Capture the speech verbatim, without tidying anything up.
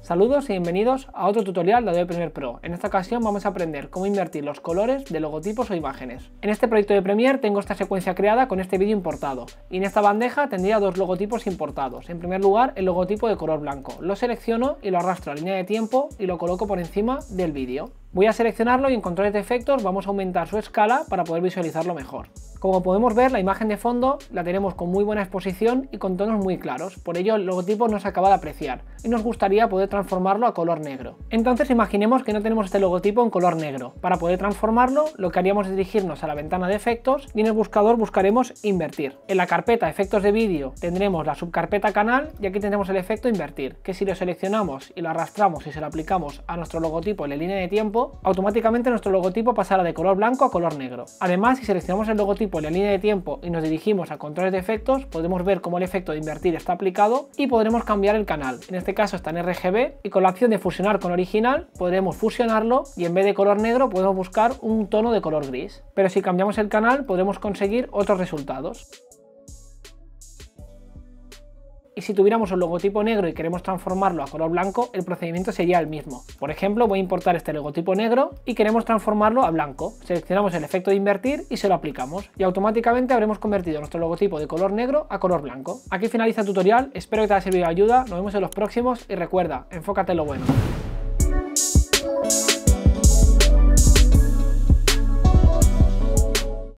Saludos y bienvenidos a otro tutorial de Adobe Premiere Pro. En esta ocasión vamos a aprender cómo invertir los colores de logotipos o imágenes. En este proyecto de Premiere tengo esta secuencia creada con este vídeo importado, y en esta bandeja tendría dos logotipos importados. En primer lugar, el logotipo de color blanco. Lo selecciono y lo arrastro a línea de tiempo y lo coloco por encima del vídeo. Voy a seleccionarlo y en controles de efectos vamos a aumentar su escala para poder visualizarlo mejor. Como podemos ver, la imagen de fondo la tenemos con muy buena exposición y con tonos muy claros, por ello el logotipo no se acaba de apreciar y nos gustaría poder transformarlo a color negro. Entonces imaginemos que no tenemos este logotipo en color negro. Para poder transformarlo, lo que haríamos es dirigirnos a la ventana de efectos y en el buscador buscaremos invertir. En la carpeta efectos de vídeo tendremos la subcarpeta canal y aquí tendremos el efecto invertir, que si lo seleccionamos y lo arrastramos y se lo aplicamos a nuestro logotipo en la línea de tiempo, automáticamente nuestro logotipo pasará de color blanco a color negro. Además, si seleccionamos el logotipo en la línea de tiempo y nos dirigimos a controles de efectos, podremos ver cómo el efecto de invertir está aplicado y podremos cambiar el canal. En este caso está en R G B y con la opción de fusionar con original podremos fusionarlo y en vez de color negro podemos buscar un tono de color gris. Pero si cambiamos el canal podremos conseguir otros resultados. Y si tuviéramos un logotipo negro y queremos transformarlo a color blanco, el procedimiento sería el mismo. Por ejemplo, voy a importar este logotipo negro y queremos transformarlo a blanco. Seleccionamos el efecto de invertir y se lo aplicamos. Y automáticamente habremos convertido nuestro logotipo de color negro a color blanco. Aquí finaliza el tutorial, espero que te haya servido de ayuda, nos vemos en los próximos y recuerda, enfócate en lo bueno.